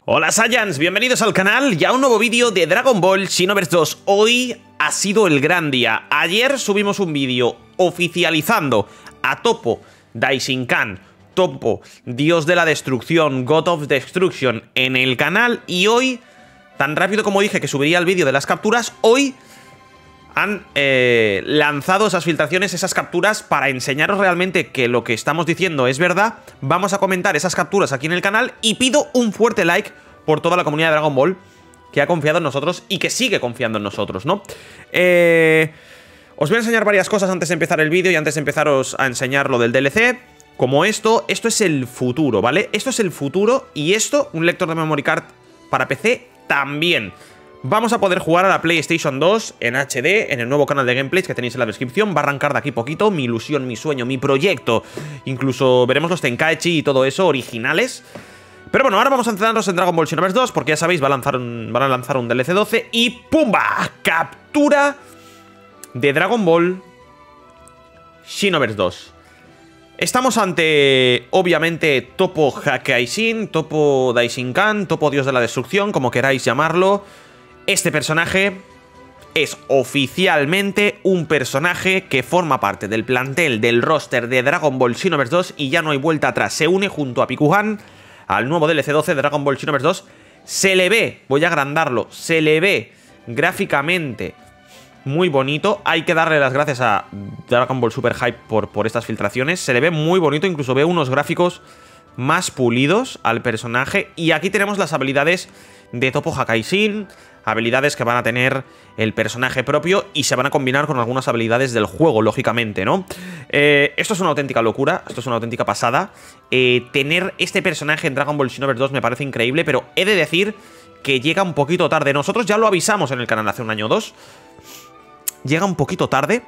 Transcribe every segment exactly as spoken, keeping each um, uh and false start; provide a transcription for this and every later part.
Hola Saiyans, bienvenidos al canal y a un nuevo vídeo de Dragon Ball Xenoverse dos. Hoy ha sido el gran día. Ayer subimos un vídeo oficializando a Toppo Daishinkan, Toppo, Dios de la Destrucción, God of Destruction, en el canal. Y hoy, tan rápido como dije que subiría el vídeo de las capturas, hoy han eh, lanzado esas filtraciones, esas capturas, para enseñaros realmente que lo que estamos diciendo es verdad. Vamos a comentar esas capturas aquí en el canal y pido un fuerte like por toda la comunidad de Dragon Ball que ha confiado en nosotros y que sigue confiando en nosotros, ¿no? Eh, os voy a enseñar varias cosas antes de empezar el vídeo y antes de empezaros a enseñar lo del D L C. Como esto, esto es el futuro, ¿vale? Esto es el futuro y esto, un lector de memory card para P C también. Vamos a poder jugar a la PlayStation dos en H D, en el nuevo canal de gameplays que tenéis en la descripción. Va a arrancar de aquí poquito, mi ilusión, mi sueño, mi proyecto. Incluso veremos los Tenkaichi y todo eso, originales. Pero bueno, ahora vamos a centrarnos en Dragon Ball Xenoverse dos, porque ya sabéis, va a lanzar un, van a lanzar un D L C doce y ¡pumba! Captura de Dragon Ball Xenoverse dos. Estamos ante, obviamente, Toppo Hakaishin, Toppo Daishinkan, Toppo Dios de la Destrucción, como queráis llamarlo. Este personaje es oficialmente un personaje que forma parte del plantel del roster de Dragon Ball Xenoverse dos y ya no hay vuelta atrás. Se une junto a Pikuhan al nuevo D L C doce de Dragon Ball Xenoverse dos. Se le ve, voy a agrandarlo, se le ve gráficamente muy bonito. Hay que darle las gracias a Dragon Ball Super Hype por, por estas filtraciones. Se le ve muy bonito, incluso veo unos gráficos más pulidos al personaje. Y aquí tenemos las habilidades de Toppo Hakaishin, habilidades que van a tener el personaje propio y se van a combinar con algunas habilidades del juego, lógicamente, ¿no? Eh, esto es una auténtica locura, esto es una auténtica pasada. Eh, tener este personaje en Dragon Ball Xenoverse dos me parece increíble, pero he de decir que llega un poquito tarde. Nosotros ya lo avisamos en el canal hace un año o dos. Llega un poquito tarde,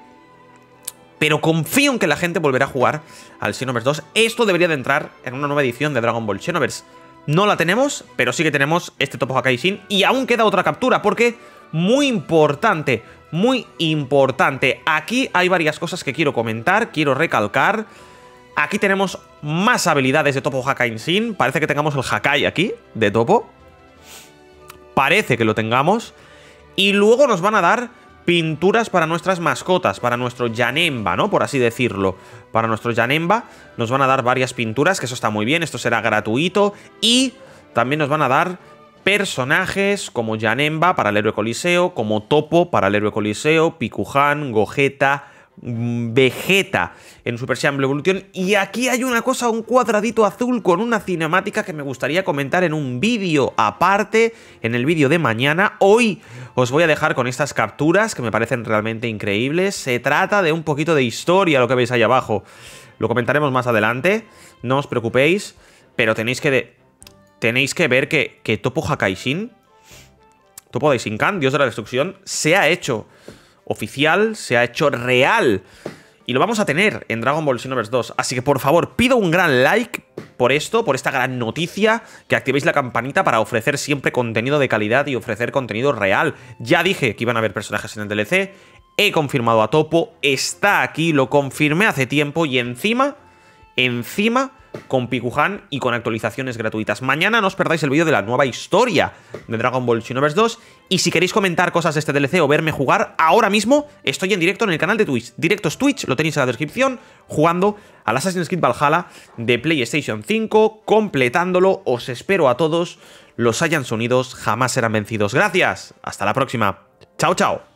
pero confío en que la gente volverá a jugar al Xenoverse dos. Esto debería de entrar en una nueva edición de Dragon Ball Xenoverse. No la tenemos, pero sí que tenemos este Toppo Hakaishin. Y aún queda otra captura, porque muy importante, muy importante. Aquí hay varias cosas que quiero comentar, quiero recalcar. Aquí tenemos más habilidades de Toppo Hakaishin. Parece que tengamos el Hakai aquí, de Toppo. Parece que lo tengamos. Y luego nos van a dar pinturas para nuestras mascotas, para nuestro Janemba, ¿no? Por así decirlo. Para nuestro Janemba nos van a dar varias pinturas, que eso está muy bien, esto será gratuito. Y también nos van a dar personajes como Janemba para el héroe Coliseo, como Toppo para el héroe Coliseo, Pikuhan, Gogeta, Vegeta en Super Saiyan Blue Evolution. Y aquí hay una cosa, un cuadradito azul con una cinemática que me gustaría comentar en un vídeo aparte, en el vídeo de mañana. Hoy os voy a dejar con estas capturas que me parecen realmente increíbles. Se trata de un poquito de historia, lo que veis ahí abajo. Lo comentaremos más adelante, no os preocupéis, pero tenéis que, de, tenéis que ver que, que Toppo Hakaishin, Toppo Daishinkan, Dios de la Destrucción, se ha hecho oficial, se ha hecho real. Y lo vamos a tener en Dragon Ball Xenoverse dos. Así que por favor, pido un gran like por esto, por esta gran noticia, que activéis la campanita para ofrecer siempre contenido de calidad y ofrecer contenido real. Ya dije que iban a haber personajes en el D L C, he confirmado a Toppo, está aquí, lo confirmé hace tiempo y encima, encima, con Pikuhan y con actualizaciones gratuitas. Mañana no os perdáis el vídeo de la nueva historia de Dragon Ball Xenoverse dos. Y si queréis comentar cosas de este D L C o verme jugar, ahora mismo estoy en directo en el canal de Twitch. Directos Twitch, lo tenéis en la descripción, jugando al Assassin's Creed Valhalla de PlayStation cinco, completándolo. Os espero a todos. Los Saiyans unidos jamás serán vencidos. Gracias, hasta la próxima. Chao, chao.